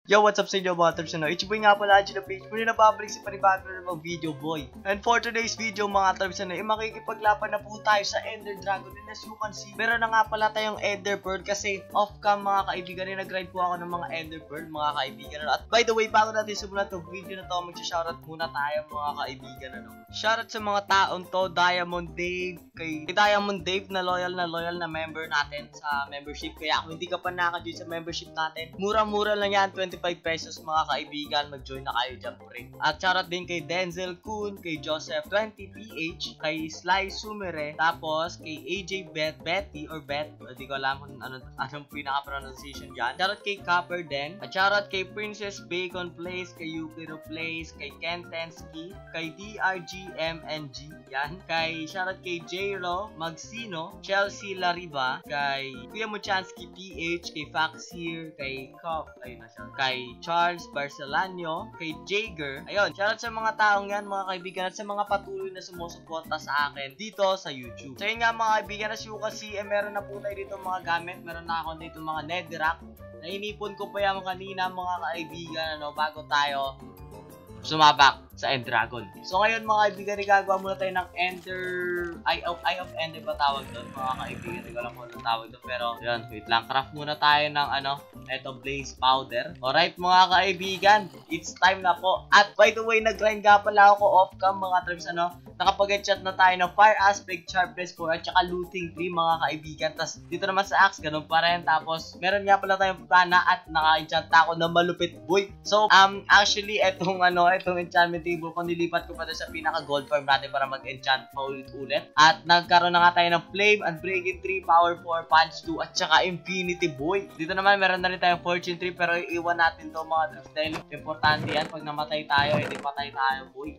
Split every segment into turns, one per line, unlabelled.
Yo, what's up sa inyo mga tribes? It's boy nga pala, Angelo Page. Muli na babalik sa panibago na mga video boy. And for today's video mga tribes, makikipaglaban na po tayo sa Ender Dragon. And as you can see, meron na nga pala tayong Ender Pearl kasi off-cam mga kaibigan. Nag-grind po ako ng mga Ender Pearl mga kaibigan. At by the way, bago natin simulan itong video na to, mag-shoutout muna tayo mga kaibigan. Shoutout sa mga taon to, Diamond Dave, kay Diamond Dave na loyal na member natin sa membership. Kaya kung hindi ka pa naka-join sa membership natin, mura-mura lang yan, 25 pesos mga kaibigan, mag-join na kayo dyan pre. At shoutout din kay Denzel Kun, kay Joseph 20PH, kay Sly Sumere, tapos kay AJ Betty or Bet, hindi ko alam kung anong pinaka-pronunciation dyan. Shoutout kay Copper Den, at shoutout kay Princess Bacon Place, kay Yukiro Place, kay Ken Tensky, kay DRGMNG, yan, kay shoutout kay J-Ro Magsino, Chelsea Lariba, kay Kuya Muchansky PH, kay Faxir, kay Cop, ayun na siya, kay Charles Barcelano, kay Jager. Ayun, shoutout sa mga taong yan mga kaibigan at sa mga patuloy na sumusuporta sa akin dito sa YouTube. So yun nga mga kaibigan, as you can see, meron na po tayo dito mga gamit. Meron na ako dito mga netherrack. Nainipon ko pa yan kanina mga kaibigan bago tayo sumabak sa End Dragon. So ngayon mga kaibigan, gagawa muna tayo ng Eye of Ender ba tawag doon mga kaibigan? Hindi ko alam kung anong tawag doon, pero yun, wait lang, craft muna tayo ng eto blaze powder. Alright mga kaibigan, it's time na po. At by the way, nag-grind nga pala ako off cam mga tribes, nakapag-chat na tayo ng fire aspect, sharpness 4 at saka looting 3 mga kaibigan. Tapos dito naman sa axe, ganun pa rin. Tapos meron nga pala tayong plana at naka-enchant ako na malupit boy. So actually etong enchantment table ko, nilipat ko pa doon sa pinaka gold farm natin para mag-enchant pa ulit. At nagkaroon na nga tayo ng flame, unbreaking 3, power 4, punch 2 at saka infinity boy. Dito naman meron na rin tayong fortune 3, pero iiwan natin to mga tribes dahil importante yan. Pag namatay tayo, hindi patay tayo boy.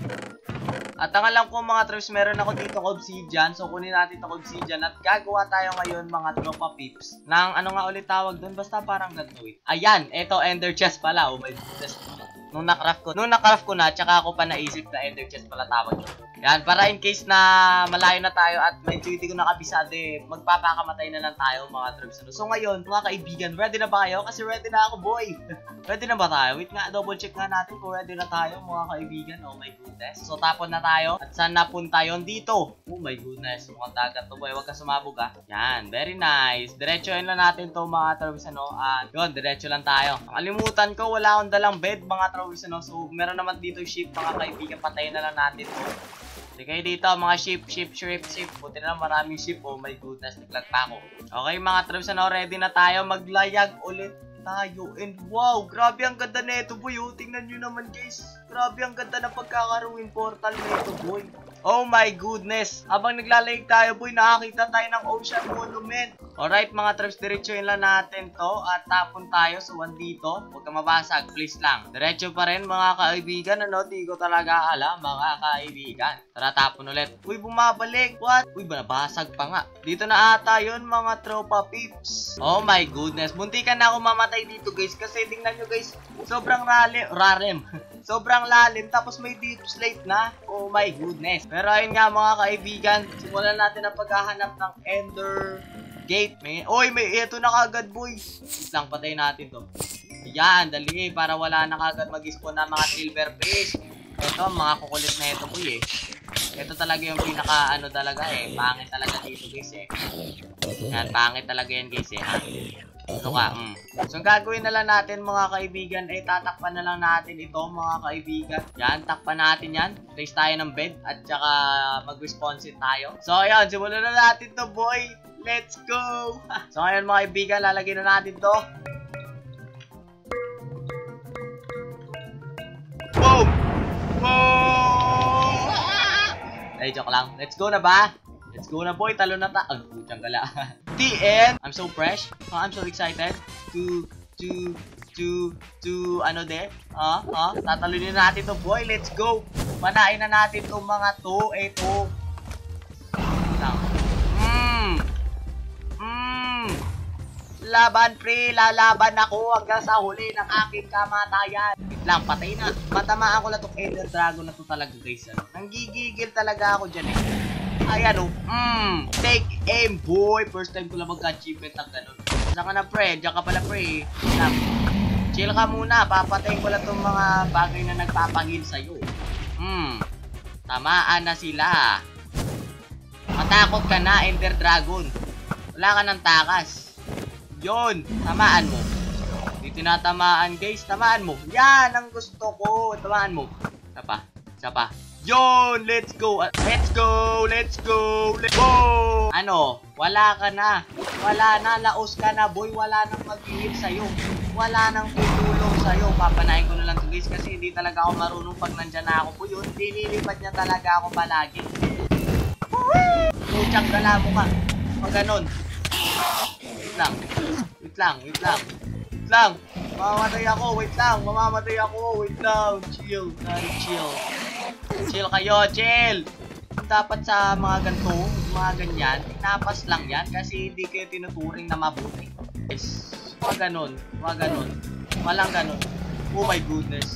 At ang alam ko mga tribes, meron ako dito obsidian. So kunin natin itong obsidian at gagawa tayo ngayon mga tropa pips ng nga ulit tawag doon, basta parang ganito eh. Ayan, ito ender chest pala. Oh my goodness. Nung na-craft ko na, tsaka ako pa naisip na ender chest pala tawag doon. Yan, para in case na malayo na tayo at medyo hindi ko nakabisado magpapakamatay na lang tayo mga tribes. So ngayon, mga kaibigan, ready na ba kayo? Kasi ready na ako boy. Ready na ba tayo? Wait nga, double check nga natin kung ready na tayo mga kaibigan. Oh my goodness. So tapon na tayo. At saan napunta yun? Dito. Oh my goodness. Mukhang dagat to boy. Huwag ka sumabog ha. Yan, very nice. Diretsoin lang natin to mga tribes. Yun, diretso lang tayo. Nakalimutan ko, wala akong dalang bed mga tribes. So meron naman dito ship mga kaibigan. Patayin na lang natin to. Sige dito mga ship. Buti na lang maraming ship. Oh my goodness, naglag pa ako. Okay mga tribes, ready na tayo. Maglayag ulit tayo. And wow, grabe ang ganda na ito boy. Tingnan nyo naman guys. Grabe ang ganda na pagkakaruin portal na ito boy. Oh my goodness. Habang naglalayag tayo boy, nakakita tayo ng ocean monument. Alright mga tribes, diretsuin lang natin to at tapon tayo sa one dito. Huwag ka mabasag, please lang. Diretso pa rin mga kaibigan. Di ko talaga alam mga kaibigan. Tara, tapon ulit. Uy, bumabalik. What? Uy, nabasag pa nga. Dito na ata yun mga tropa peeps. Oh my goodness. Muntikan na ako mamatay dito guys. Kasi tingnan nyo guys, sobrang rarem. Sobrang lalim, tapos may deep slate na. Oh my goodness. Pero ayun nga mga kaibigan, simulan natin ang paghahanap ng Ender Gate. Ito na kagad boy. Wait lang, patay natin to. Ayan, dali para wala na kagad mag-spawn na mga silver fish. Ito, mga kukulit na ito boy Ito talaga yung pinaka talaga pangit talaga dito guys Yan, pangit talaga yan guys So ang gagawin na lang natin mga kaibigan tatakpan na lang natin ito mga kaibigan. Yan, takpan natin yan. Place tayo ng bed at saka mag-responsive tayo. So ayan, simulan na natin to boy. Let's go! So ngayon mga kaibigan, lalagyan na natin to. Boom! Boom! Joke lang. Let's go na ba? Let's go na boy, talo na ta. Putang gala. The end. I'm so fresh. I'm so excited to tatalunin natin to boy. Let's go. Manain na natin to mga to. Ito. Laban pre, lalaban ako hanggang sa huli ng aking kamatayan. Wait lang, patay na. Matamaan ko lang tong Ender Dragon na to talaga guys. Nanggigigil talaga ako dyan Ayan take aim boy. First time ko lang magka-achievement ng ganun. Saan ka na pre? Diyan ka pala pre. Chill ka muna. Papatayin ko lang tong mga bagay na nagpapangil sa'yo. Tamaan na sila. Matakot ka na, Ender Dragon. Wala ka ng takas. Yun, tamaan mo. Hindi tinatamaan, guys. Tamaan mo. Yan ang gusto ko. Tamaan mo. Isa pa. Yun, let's go. Let's go. Let's go. Let's go. Ano? Wala ka na. Wala na. Laos ka na, boy. Wala nang mag-heal sa'yo. Wala nang tutulong sa'yo. Papanahin ko na lang to, guys, kasi hindi talaga ako marunong pag nandyan na ako po yun. Dinilipat niya talaga ako palagi. Puchang gala mo ka. Pag ganon. Wait lang. Wait lang. Wait lang. Wait lang. Mamamatay ako. Wait lang. Mamamatay ako. Wait lang. Chill. Chill. Chill kayo. Chill. Dapat sa mga ganito, mga ganyan, tinapas lang yan kasi hindi kayo tinuturing na mabuti. Yes. Wag ganon. Wag ganon. Walang ganon. Oh my goodness.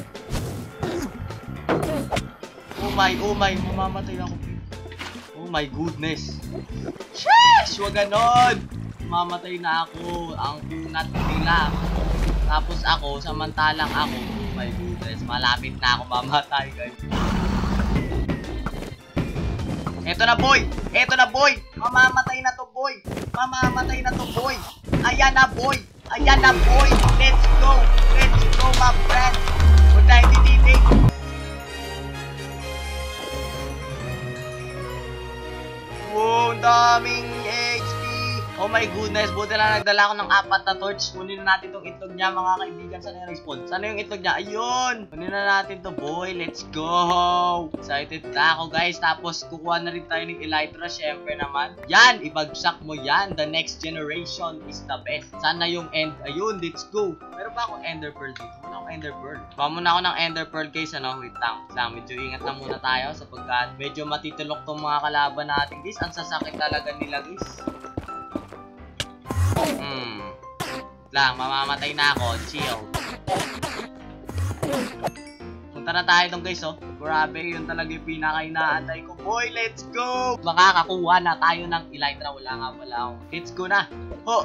Oh my. Mamamatay ako. Oh my goodness. Sheesh! Wag ganon. Mamamatay na ako. Ang kunat nila. Tapos ako, samantalang ako. Oh my goodness. Malapit na ako mamatay, guys. Eto na, boy! Eto na, boy! Mamamatay na to, boy! Mamamatay na to, boy! Ayan na, boy! Ayan na, boy! Let's go! Let's go, my friend! Huwag tayo tititig! Wow, daming XP! Oh my goodness, buti na nagdala ako ng 4 na torch. Kunin na natin tong itlog niya, mga kaibigan. Sana yung respawn? Sana yung itlog niya? Ayun! Kunin na natin to, boy. Let's go! Excited na ako, guys. Tapos, kukuha na rin tayo ng Elytra, syempre naman. Yan! Ibagsak mo yan. The next generation is the best. Sana yung end. Ayun, let's go! Meron ba akong Ender Pearl dito? Wala akong Ender Pearl. Kuha muna ako ng Ender Pearl, guys. Ano? Wait lang. Medyo ingat lang muna tayo sapagkat medyo matitulok tong mga kalaban natin, guys. Ang sasakit talaga nila, guys. Mamamatay na ako. Chill. Punta na tayo dong, guys, oh. Grabe, yun talaga yung pinaka-inaantay ko. Boy, let's go! Makakakuha na tayo ng Elytra. Wala nga pala ako. Let's go na. Oh!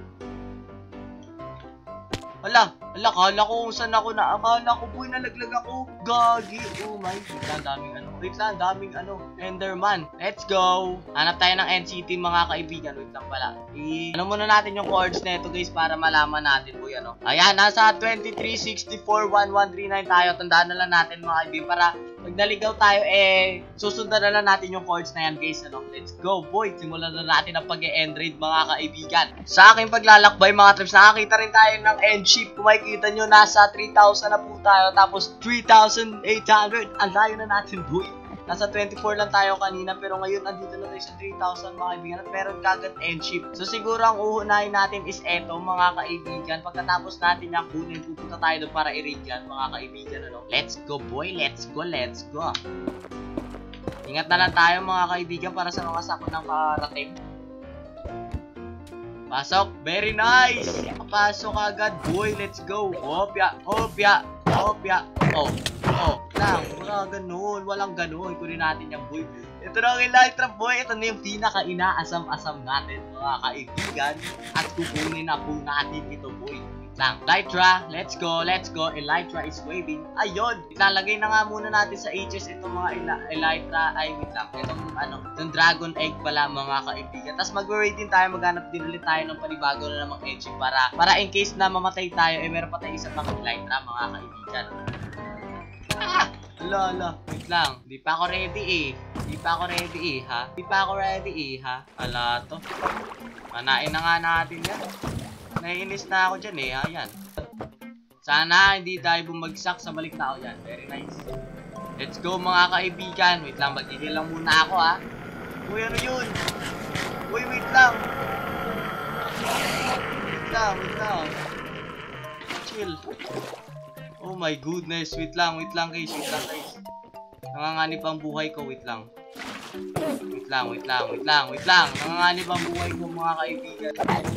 Kala ko kung saan ako na. Akala ko, boy, nalaglag ako. Gagi. Oh my God, Wait lang, daming Enderman. Let's go. Hanap tayo ng NCT, mga kaibigan. Wait lang pala. Ano muna natin yung chords na ito, guys, para malaman natin, boy, ano. Ayan, nasa 23641139 tayo. Tandaan na lang natin, mga kaibigan, para pag naligaw tayo, susundan na lang natin yung chords na yan, guys, ano. Let's go, boy. Simulan na natin ang pag-e-end raid, mga kaibigan. Sa aking paglalakbay, mga trips, nakakita rin tayo ng end ship. Kung makikita nyo, nasa 3,000 na po tayo. Tapos 3,800. Ang layo na natin, boy. Nasa 24 lang tayo kanina, pero ngayon andito na tayo sa 3,000, mga kaibigan, at meron kagad end ship. So siguro ang uunahin natin is eto, mga kaibigan. Pagkatapos natin yung kunin, pupunta tayo doon para i-raid yan, mga kaibigan, ano. Let's go, boy. Let's go. Ingat na lang tayo, mga kaibigan, para sa mga sakot ng karating. Pasok. Very nice. Pasok agad, boy. Let's go. Hopya. Oh. Walang ganun. Kunin natin yung, boy. Ito na ang Elytra, boy. Ito na yung pinaka-inaasam-asam natin, mga kaibigan. At kukunin na po natin ito, boy. Elytra, let's go. Elytra is waving. Ayun, ilalagay na nga muna natin sa HS itong mga Elytra. Itong dragon egg pala, mga kaibigan. Tapos mag-raid din tayo, maghanap din ulit tayo ng panibago na namang engine para in case na mamatay tayo, meron pa tayo isang mga Elytra, mga kaibigan. Wait lang. Di pa ako ready, ha? Ala to. Panain na nga natin yan. Naiinis na ako dyan, ayan. Sana hindi tayo bumagsak sa balik na ako yan. Very nice. Let's go, mga kaibigan. Wait lang, magigil lang muna ako, ha. Uy, ano yun? Uy, wait lang. Chill. Oh my goodness. Wait lang, guys. Nanganganib ang buhay ko. Wait lang. Nanganganib ang buhay ko, mga kaibigan.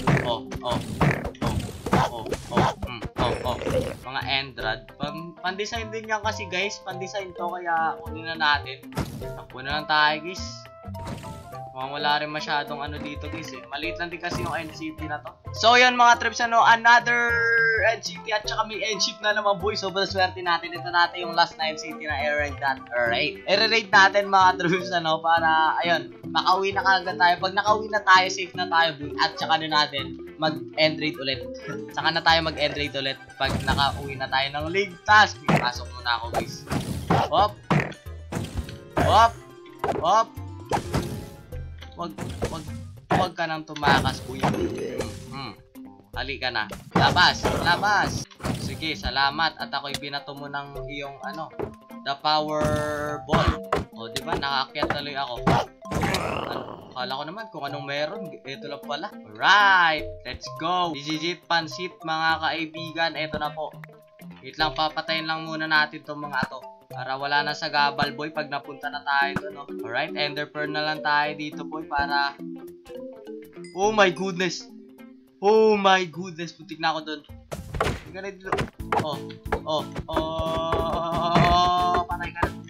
Mga Endrad. Pan-design din yan kasi, guys. Pan-design to, kaya kunin na natin. Takbo na lang tayo, guys. Mukhang wala rin masyadong ano dito guys eh. Maliit lang din kasi yung NCT na to. So yan mga trips, ano, another NCT at saka may N-ship na naman boy. Sobrang swerte natin. Ito natin yung last na NCT na air-raid natin. I-rate natin mga trips, ano, para ayun, makauwi na kagad tayo. Pag nakauwi na tayo, safe na tayo boy. At saka na natin mag-end raid ulit. Saka na tayo mag-end raid ulit pag nakauwi na tayo ng ligtas. Pasok muna ako guys. Hop. Hop. Hop. Wag ka nang tumakas, kuya. Halika na. Labas, labas. Sige, salamat. At ako'y binato mo ng iyong, ano, the power ball. O, di ba? Nakaakyat tuloy ako. Kala ko naman kung anong meron. Ito lang pala. Alright, let's go. Digit pansit, mga kaibigan. Ito na po. Wait lang, papatayin lang muna natin itong mga to. Para wala na sa gabal boy pag napunta na tayo doon, no? Alright, ender pearl na lang tayo dito boy para... Oh my goodness! Oh my goodness! Putik na ako doon. Hindi ka na dito. Patay ka na.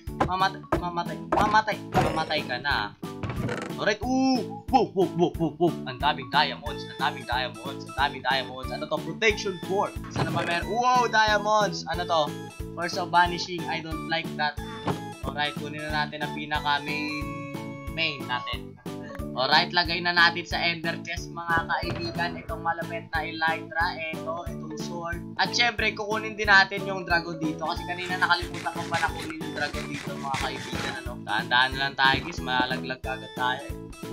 Mamatay ka na. Alright, wow. Ang daming diamonds. Ano to? Protection 4. Sana ba meron? Wow, diamonds. Ano to? Force of Vanishing, I don't like that. Alright, kunin na natin ang pinaka main natin. Alright, lagay na natin sa ender chest mga kaibigan. Itong malapit na elytra, itong sword. At syempre, kukunin din natin yung dragon dito. Kasi kanina nakalimutan ko pa na kunin yung dragon dito mga kaibigan. Ano? Dahan-dahan na lang tayo guys, malalaglag agad tayo.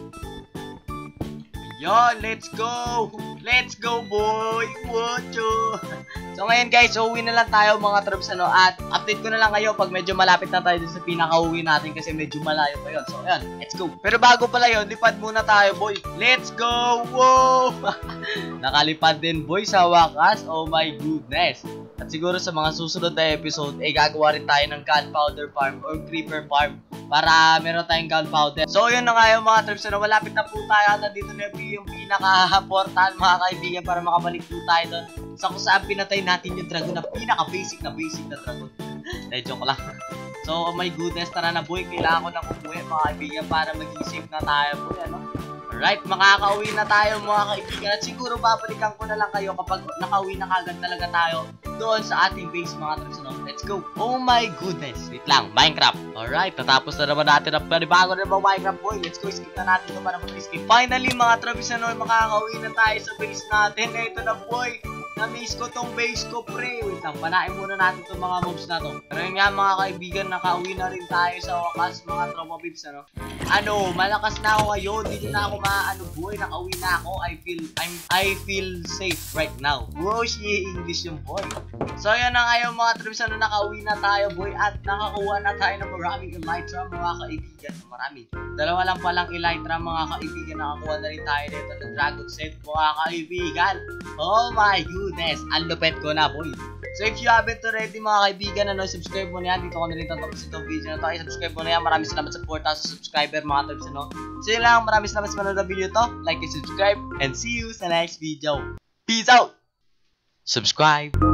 Yon, let's go! Let's go boy! Wocho! So ngayon guys, uwi na lang tayo mga troops, ano, at update ko na lang kayo pag medyo malapit na tayo dun sa pinaka-uwi natin kasi medyo malayo pa yun. So ayan, let's go! Pero bago pala yun, lipad muna tayo boy! Let's go! Wow! Nakalipad din boy sa wakas, oh my goodness! At siguro sa mga susunod na episode, gagawa rin tayo ng gunpowder farm or creeper farm para meron tayong gunpowder. So yun na nga yung mga trips na malapit na po tayo at nandito na yung pinaka-portal mga kaibigan para makabalik po tayo doon sa kung saan pinatay natin yung dragon na pinaka-basic na dragon. Joke lang. So oh my goodness, tara na boy, kailangan ko na umuwi mga kaibigan para maging safe na tayo boy, ano? Alright, makakauwi na tayo mga kaibigan at siguro babalikan ko na lang kayo kapag nakauwi na kagad talaga tayo doon sa ating base mga trips, no? Let's go! Oh my goodness! Wait lang, Minecraft! Alright, natapos na naman natin ang panibago na naman Minecraft boy. Let's go, skip na natin ito para mag-skip. Finally mga trips, no? Makakauwi na tayo sa base natin. Ito na boy! Na-miss ko tong base ko, pre. Wait lang, panain muna natin itong mga mobs na to. Pero yun nga mga kaibigan, nakauwi na rin tayo sa wakas mga tropa pips, ano? Ano, malakas na ako ngayon. Hindi na ako maano boy, nakauwi na ako. I feel safe right now. Wow, she English yung boy. So yan na nga yung mga trips, ano, nakauwi na tayo boy. At nakakuha na tayo ng maraming elytra mga kaibigan. Marami. Dalawa lang palang elytra mga kaibigan. Nakakuha na rin tayo dito ng dragon set mga kaibigan. Oh my goodness, ang lupet ko na boy. So if you haven't already mga kaibigan, ano, subscribe mo na yan. Dito ko na rin tatapos itong video na to. Subscribe mo na yan. Maraming salamat sa 4,000 subscriber mga trips, ano. So yun lang, maraming salamat sa manood ng video to. Like and subscribe and see you sa next video. Peace out! Subscribe!